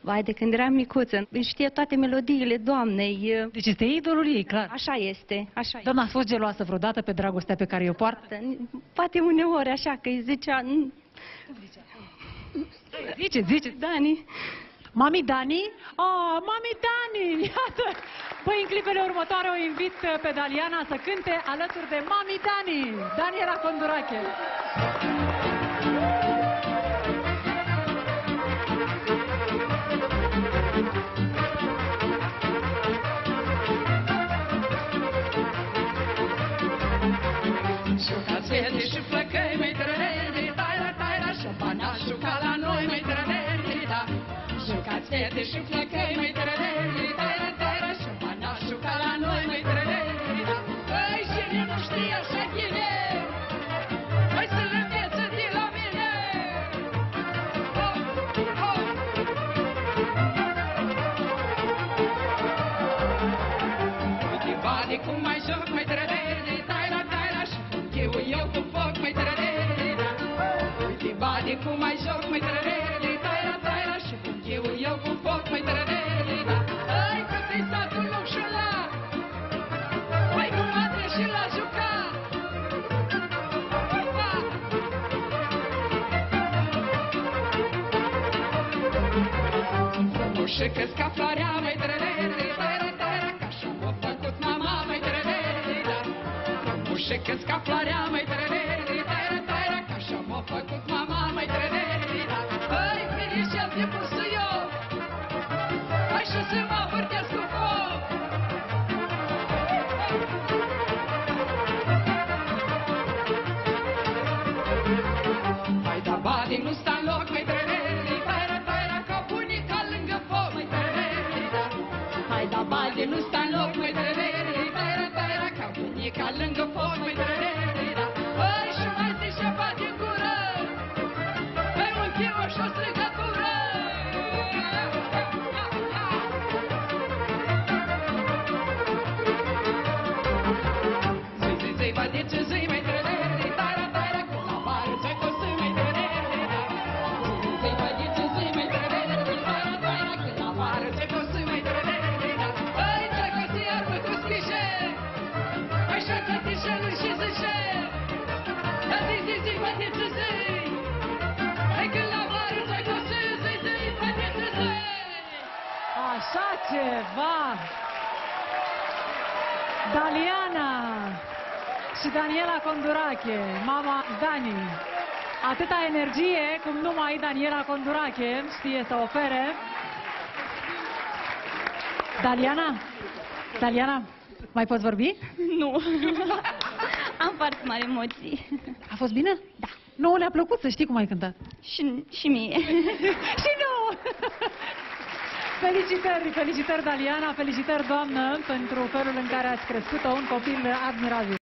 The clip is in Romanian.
Vai, de când eram micuță, știe toate melodiile doamnei. Deci este idolul ei, clar. Așa este, așa este. Doamna, a fost geloasă vreodată pe dragostea pe care o poartă? Poate uneori așa, că îi zicea... Zice. Dani. Mami Dani? Mami Dani! Iată! Păi, în clipele următoare o invit pe Daliana să cânte alături de Mami Dani, Daniela Condurache. Jucați fete și flăcăi, măi trăneri, taira, taira, și panașul ca la noi, măi trăneri, da. Jucați fete și flăcăi, măi trăneri, taira, taira, și panașul ca la noi, măi trăneri, da. Păi, cine nu știe așa bine, hai să le învețe de la mine. Uite, bade cum mai joc, măi trăneri, taira, taira, și eu cu foc, măi trăneri, da. Uite, bade cum mai joc, măi trăneri, taira, taira, și eu cu foc, măi trăneri, da. Hai că ți-i satul nou și la, hai cum ate și la jucat. Frumușică-s ca floarea, măi trăneri, taira, taira, ca așa m-a făcut mama, măi trăneri, da. Frumușică-s ca floarea, măi trăneri, taira, taira, ca așa m-a făcut mama, măi trăneri, da. Hai, finișel de pusă eu, hai și să mă vârtesc cu foc. Hai, da, badi, nu sta în loc, măi trăneri, taira, taira, ca bunica lângă foc, măi trăneri, da. Hai, da, badi, nu sta în loc, măi trăneri, taira, taira, ca bunica lângă foc, măi trăneri, da. Hai, și mai zi și badi în gură, hai, unchiul și-o strigătură. Zi, badice, zi, măi trăneri, taira, taira, că la vară ți-ai costă, măi trăneri, da. Zi, badice, zi, măi trăneri, taira, taira, că la vară ți-ai costă, măi trăneri, da. Hai, ți-ai costă iarbă cu spișe, așa că tișelul și zice. Da, zi, badice, zi, hai că la vară ți-ai costă, zi, badice, zi. Așa ceva! Daliana și Daniela Condurache, mama Dani. Atâta energie cum numai Daniela Condurache știe să ofere. Daliana, mai poți vorbi? Nu. Am foarte mari emoții. A fost bine? Da. Nu, le-a plăcut, să știi cum ai cântat. Și mie. Și nu! Felicitări, Daliana, felicitări, doamnă, pentru felul în care ați crescut-o, un copil admirabil.